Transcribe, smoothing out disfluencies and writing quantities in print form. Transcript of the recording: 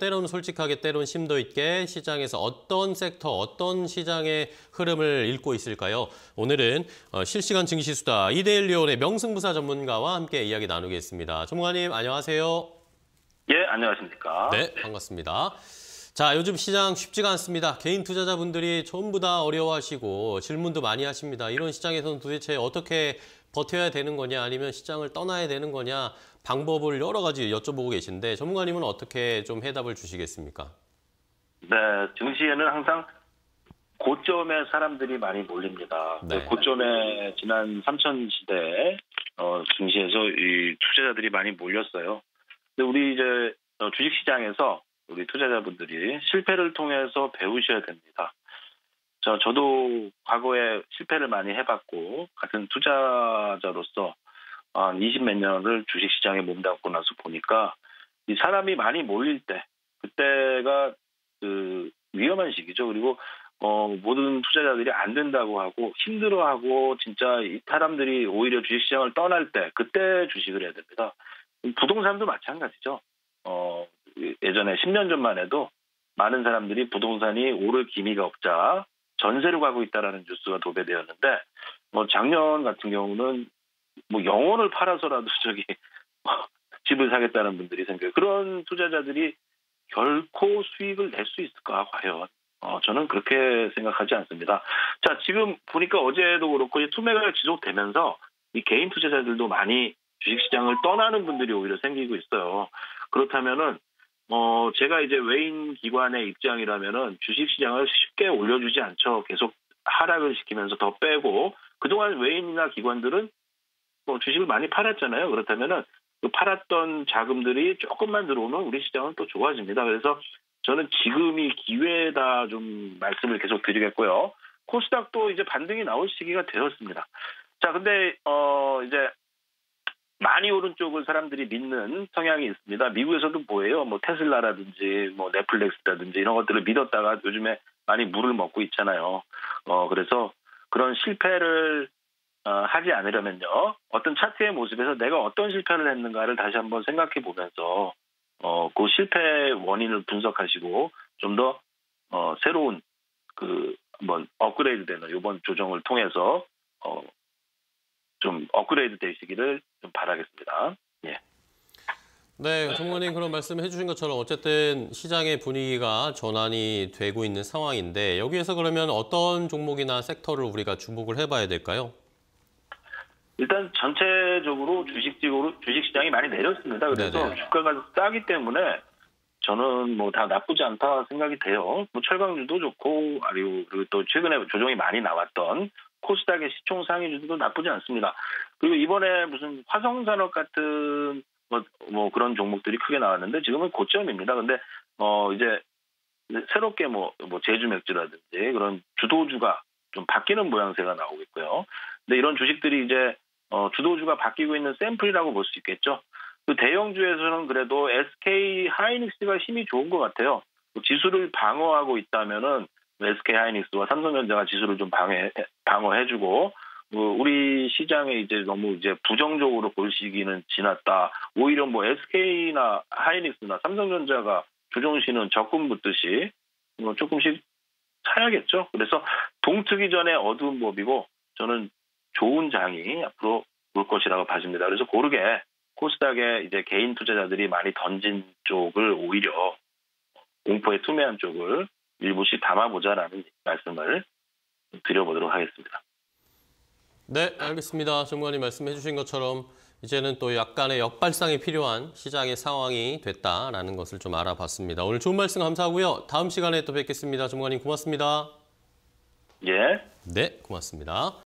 때로는 솔직하게 때로는 심도 있게 시장에서 어떤 섹터, 어떤 시장의 흐름을 읽고 있을까요? 오늘은 실시간 증시수다 이데일리온의 명승부사 전문가와 함께 이야기 나누겠습니다. 전문가님 안녕하세요. 예, 안녕하십니까. 네, 반갑습니다. 자, 요즘 시장 쉽지가 않습니다. 개인 투자자분들이 전부 다 어려워하시고 질문도 많이 하십니다. 이런 시장에서는 도대체 어떻게 버텨야 되는 거냐 아니면 시장을 떠나야 되는 거냐 방법을 여러 가지 여쭤보고 계신데 전문가님은 어떻게 좀 해답을 주시겠습니까? 네, 증시에는 항상 고점에 사람들이 많이 몰립니다. 네. 고점에 지난 3000시대 증시에서 이 투자자들이 많이 몰렸어요. 근데 우리 이제 주식시장에서 우리 투자자분들이 실패를 통해서 배우셔야 됩니다. 저도 과거에 실패를 많이 해봤고 같은 투자자로서 한 20몇 년을 주식시장에 몸담고 나서 보니까 이 사람이 많이 몰릴 때 그때가 그 위험한 시기죠. 그리고 모든 투자자들이 안 된다고 하고 힘들어하고 진짜 이 사람들이 오히려 주식시장을 떠날 때 그때 주식을 해야 됩니다. 부동산도 마찬가지죠. 예전에 10년 전만 해도 많은 사람들이 부동산이 오를 기미가 없자 전세로 가고 있다라는 뉴스가 도배되었는데 작년 같은 경우는 영혼을 팔아서라도 집을 사겠다는 분들이 생겨요. 그런 투자자들이 결코 수익을 낼 수 있을까 과연? 저는 그렇게 생각하지 않습니다. 자, 지금 보니까 어제도 그렇고 투매가 지속되면서 이 개인 투자자들도 많이 주식시장을 떠나는 분들이 오히려 생기고 있어요. 그렇다면은 제가 이제 외인 기관의 입장이라면은 주식시장을 쉽게 올려주지 않죠. 계속 하락을 시키면서 더 빼고 그동안 외인이나 기관들은 주식을 많이 팔았잖아요. 그렇다면은 그 팔았던 자금들이 조금만 들어오면 우리 시장은 또 좋아집니다. 그래서 저는 지금이 기회다 좀 말씀을 계속 드리겠고요. 코스닥도 이제 반등이 나올 시기가 되었습니다. 자, 근데 이제 많이 오른 쪽을 사람들이 믿는 성향이 있습니다. 미국에서도 뭐예요? 테슬라라든지 넷플릭스라든지 이런 것들을 믿었다가 요즘에 많이 물을 먹고 있잖아요. 그래서 그런 실패를 하지 않으려면요. 어떤 차트의 모습에서 내가 어떤 실패를 했는가를 다시 한번 생각해 보면서 그 실패의 원인을 분석하시고 좀 더 새로운 한번 업그레이드되는 이번 조정을 통해서 좀 업그레이드 되시기를 좀 바라겠습니다. 예. 네, 전문가님 그런 말씀해 주신 것처럼 어쨌든 시장의 분위기가 전환이 되고 있는 상황인데 여기에서 그러면 어떤 종목이나 섹터를 우리가 주목을 해봐야 될까요? 일단 전체적으로 주식시장이 많이 내렸습니다. 그래서 네네. 주가가 싸기 때문에 저는 다 나쁘지 않다 생각이 돼요. 철강주도 좋고 그리고 또 최근에 조정이 많이 나왔던 코스닥의 시총 상위주도 나쁘지 않습니다. 그리고 이번에 무슨 화성산업 같은 그런 종목들이 크게 나왔는데 지금은 고점입니다. 근데 이제 새롭게 제주 맥주라든지 그런 주도주가 좀 바뀌는 모양새가 나오고 있고요. 근데 이런 주식들이 이제 주도주가 바뀌고 있는 샘플이라고 볼 수 있겠죠. 그 대형주에서는 그래도 SK 하이닉스가 힘이 좋은 것 같아요. 지수를 방어하고 있다면은 SK 하이닉스와 삼성전자가 지수를 좀 방어해주고 우리 시장에 이제 너무 이제 부정적으로 볼 시기는 지났다. 오히려 SK나 하이닉스나 삼성전자가 조정시는 적금 붙듯이 조금씩 사야겠죠. 그래서 동트기 전에 어두운 법이고 저는 좋은 장이 앞으로 올 것이라고 봐집니다. 그래서 고르게 코스닥에 이제 개인 투자자들이 많이 던진 쪽을 오히려 공포에 투매한 쪽을 일부씩 담아보자라는 말씀을 드려보도록 하겠습니다. 네, 알겠습니다. 전문가님 말씀해 주신 것처럼 이제는 또 약간의 역발상이 필요한 시장의 상황이 됐다라는 것을 좀 알아봤습니다. 오늘 좋은 말씀 감사하고요. 다음 시간에 또 뵙겠습니다. 전문가님 고맙습니다. 예. 네, 고맙습니다.